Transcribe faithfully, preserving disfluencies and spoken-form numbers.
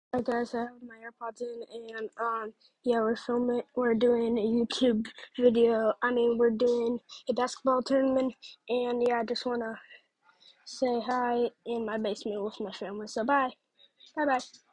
Hi guys, I have my AirPods in, and um, yeah, we're filming. We're doing a YouTube video. I mean, we're doing a basketball tournament, and yeah, I just wanna say hi in my basement with my family. So bye, bye bye.